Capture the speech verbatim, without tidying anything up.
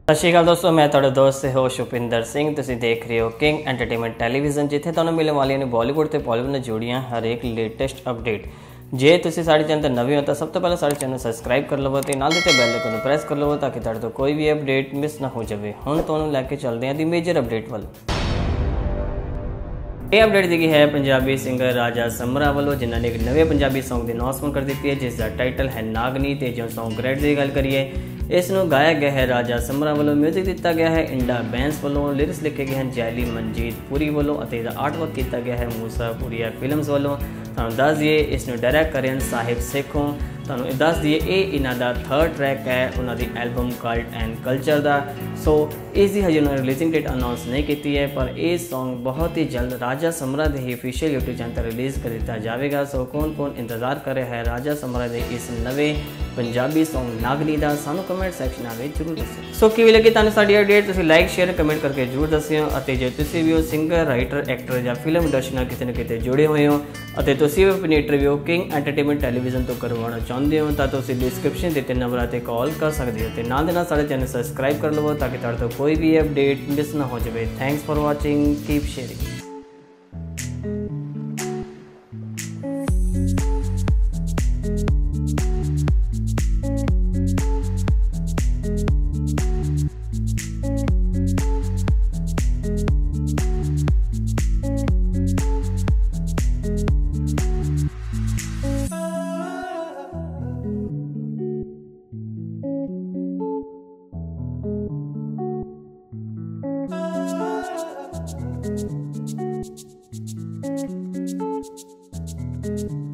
ਸਤਿ ਸ਼੍ਰੀ ਅਕਾਲ ਦੋਸਤੋ, ਮੈਂ ਤੁਹਾਡਾ ਦੋਸਤ ਤੇ ਹੋst ਭੁਪਿੰਦਰ ਸਿੰਘ। ਤੁਸੀਂ ਦੇਖ ਰਹੇ ਹੋ ਕਿੰਗ ਐਂਟਰਟੇਨਮੈਂਟ ਟੈਲੀਵਿਜ਼ਨ, ਜਿੱਥੇ ਤੁਹਾਨੂੰ ਮਿਲਣ ਵਾਲੀਆਂ ਨੇ ਬਾਲੀਵੁੱਡ ਤੇ ਬਾਲੀਵੁੱਡ ਨਾਲ ਜੁੜੀਆਂ ਹਰੇਕ ਲੇਟੈਸਟ ਅਪਡੇਟ। ਜੇ ਤੁਸੀਂ ਸਾਡੇ ਚੈਨਲ ਤੇ ਨਵੇਂ ਹੋ ਤਾਂ ਸਭ ਤੋਂ ਪਹਿਲਾਂ ਸਾਡੇ ਚੈਨਲ ਨੂੰ ਸਬਸਕ੍ਰਾਈਬ ਕਰ ਲਵੋ ਤੇ ਨਾਲ ਦਿੱਤੇ ਬੈਲ ਆਈਕਨ ਨੂੰ ਪ੍ਰੈਸ ਕਰ ਲਵੋ ਤਾਂ ਕਿ ਤੁਹਾਡੇ ਤੋਂ ਕੋਈ ਵੀ ਅਪਡੇਟ ਮਿਸ ਨਾ ਹੋ ਜਾਵੇ। ਹੁਣ ਤੁਹਾਨੂੰ ਲੈ ਕੇ ਚੱਲਦੇ ਹਾਂ ਦੀ ਮੇਜਰ ਅਪਡੇਟ ਵੱਲ। ਇਹ ਅਪਡੇਟ ਦੀ ਹੈ ਪੰਜਾਬੀ ਸਿੰਗਰ ਰਾਜਾ ਸਮਰਾ ਵੱਲੋਂ, ਜਿਨ੍ਹਾਂ ਨੇ ਇੱਕ ਨਵੇਂ ਪੰਜਾਬੀ ਸੌਂਗ ਦੀ ਅਨਾਉਂਸਮੈਂਟ ਕਰ ਦਿੱਤੀ ਹੈ, ਜਿਸ ਦਾ ਟਾਈਟਲ ਹੈ ਨਾਗਨੀ। ਤੇ ਜੋ ਸੌਂਗ ਗ੍ਰੈਡ ਦੀ ਗੱਲ ਕਰੀਏ, ਇਸ ਨੂੰ ਗਾਇਆ ਗਿਆ ਹੈ ਰਾਜਾ ਸਮਰਾ ਵੱਲੋਂ, ਮਿਊਜ਼ਿਕ ਦਿੱਤਾ ਗਿਆ ਹੈ ਇੰਡਾ ਬੈਂਸ ਵੱਲੋਂ, ਲਿਰਿਕਸ ਲਿਖੇ ਗਏ ਹਨ ਜੈਲੀ ਮਨਜੀਤ ਪੁਰੀ ਵੱਲੋਂ ਅਤੇ ਇਹਦਾ ਆਰਟ ਵਰਕ ਕੀਤਾ ਗਿਆ ਹੈ ਮੂਸਾ ਪੁਰੀਆ ਫਿਲਮਸ ਵੱਲੋਂ। ਤੁਹਾਨੂੰ ਦੱਸ ਦਈਏ ਇਸ ਨੂੰ ਡਾਇਰੈਕਟ ਕਰ ਰਹੇ ਹਨ ਸਾਹਿਬ ਸੇਖੋਂ। ਤੁਹਾਨੂੰ ਦੱਸ ਦਈਏ ਇਹ ਇਹਨਾਂ ਦਾ ਥਰਡ ਟਰੈਕ ਹੈ ਉਹਨਾਂ ਦੀ ਐਲਬਮ ਕਲਟ ਐਂਡ ਕਲਚਰ ਦਾ। ਸੋ ਇਸ ਦੀ ਹਜੇ ਉਹਨਾਂ ਨੇ ਰਿਲੀਜ਼ਿੰਗ ਡੇਟ ਅਨਾਉਂਸ ਨਹੀਂ ਕੀਤੀ ਹੈ, ਪਰ ਇਹ ਸੌਂਗ ਬਹੁਤ ਹੀ ਜਲਦ ਰਾਜਾ ਸਮਰਾ ਦੇ ਹੀ ਅਫੀਸ਼ੀਅਲ YouTube ਚੈਨਲ 'ਤੇ ਰਿਲੀਜ਼ ਕਰ ਦਿੱਤਾ ਜਾਵੇਗਾ। ਸੋ ਕੌਣ ਕੌਣ ਇੰਤਜ਼ਾਰ ਕਰ ਰਿਹਾ ਹੈ ਰਾਜਾ ਸਮਰਾ ਦੇ ਇਸ ਨਵੇਂ ਪੰਜਾਬੀ ਸੌਂਗ ਨਾਗਨੀ ਦਾ, ਸਾਨੂੰ ਕਮੈਂਟ ਸੈਕਸ਼ਨਾਂ ਵਿੱਚ ਜ਼ਰੂਰ ਦੱਸਿਓ। ਸੋ ਕਿਵੇਂ ਲੱਗੀ ਤੁਹਾਨੂੰ ਸਾਡੀ ਅਪਡੇਟ? ਤੁਸੀਂ ਲਾਈਕ ਸ਼ੇਅਰ ਕਮੈਂਟ ਕਰਕੇ ਜ਼ਰੂਰ ਦੱਸਿਓ। ਅਤੇ ਜੇ ਤੁਸੀਂ ਵੀ ਹੋ ਸਿੰਗਰ, ਰਾਈਟਰ, ਐਕਟਰ ਜਾਂ ਫਿਲਮ ਇੰਡਸਟਰੀ ਨਾਲ ਕਿਤੇ ਨਾ ਕਿਤੇ ਜੁੜੇ ਹੋਏ ਹੋ ਅਤੇ ਤੁਸੀਂ ਵੀ ਆਪਣੀ ਇੰਟਰਵਿਊ ਕਿੰਗ ਐਂਟਰਟੇਨਮੈਂਟ ਟੈਲੀਵਿਜ਼ਨ ਤੋਂ ਕਰਵਾਉਣਾ ਚਾਹੁੰਦੇ ਹੋ ਤਾਂ ਤੁਸੀਂ ਡਿਸਕ੍ਰਿਪਸ਼ਨ ਦਿੱਤੇ ਨੰਬਰਾਂ 'ਤੇ ਕਾਲ ਕਰ ਸਕਦੇ ਹੋ। ਅਤੇ ਨਾਲ ਦੇ ਨਾਲ ਸਾਡੇ ਚੈਨਲ ਸਬਸਕ੍ਰਾਈਬ ਕਰ ਲਵੋ ਤਾਂ ਕਿ ਤੁਹਾਡੇ ਤੋਂ ਕੋਈ ਵੀ ਅਪਡੇਟ ਮਿਸ ਨਾ ਹੋ ਜਾਵੇ। Thanks for watching, keep sharing. Thank you.